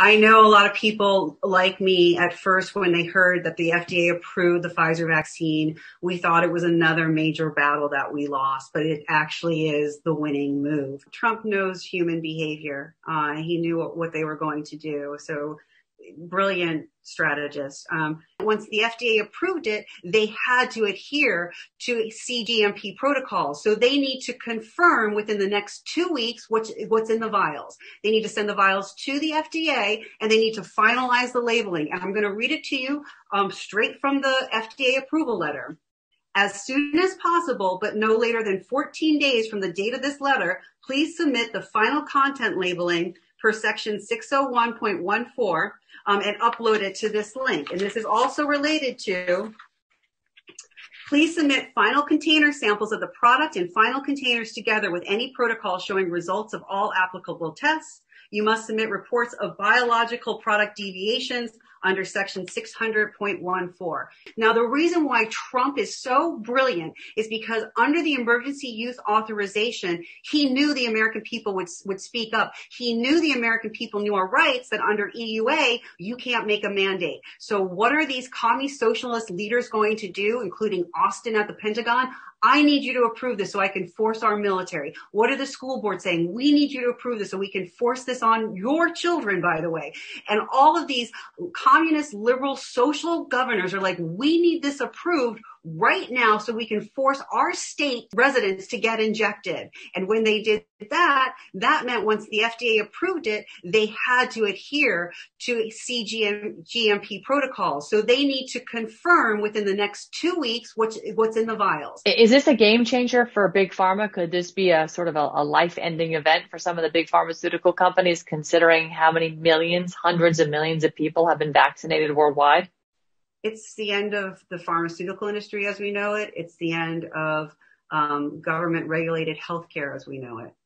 I know a lot of people like me at first when they heard that the FDA approved the Pfizer vaccine, we thought it was another major battle that we lost, but it actually is the winning move. Trump knows human behavior. He knew what they were going to do. So brilliant strategist. Once the FDA approved it, they had to adhere to CGMP protocols. So they need to confirm within the next 2 weeks what's in the vials. They need to send the vials to the FDA and they need to finalize the labeling. And I'm going to read it to you straight from the FDA approval letter. As soon as possible, but no later than 14 days from the date of this letter, please submit the final content labeling per section 601.14 and upload it to this link. And this is also related to, please submit final container samples of the product and final containers together with any protocol showing results of all applicable tests. You must submit reports of biological product deviations under section 600.14. Now, the reason why Trump is so brilliant is because under the emergency use authorization, he knew the American people would speak up. He knew the American people knew our rights, that under EUA, you can't make a mandate. So what are these commie socialist leaders going to do, including Austin at the Pentagon? I need you to approve this so I can force our military. What are the school boards saying? We need you to approve this so we can force this on your children, by the way. And all of these communist, liberal, social governors are like, we need this approved right now so we can force our state residents to get injected. And when they did that, that meant once the FDA approved it, they had to adhere to CGMP protocols. So they need to confirm within the next 2 weeks what's in the vials. Is this a game changer for Big Pharma? Could this be a sort of a life-ending event for some of the big pharmaceutical companies, considering how many millions, hundreds of millions of people have been vaccinated worldwide? It's the end of the pharmaceutical industry as we know it. It's the end of government-regulated healthcare as we know it.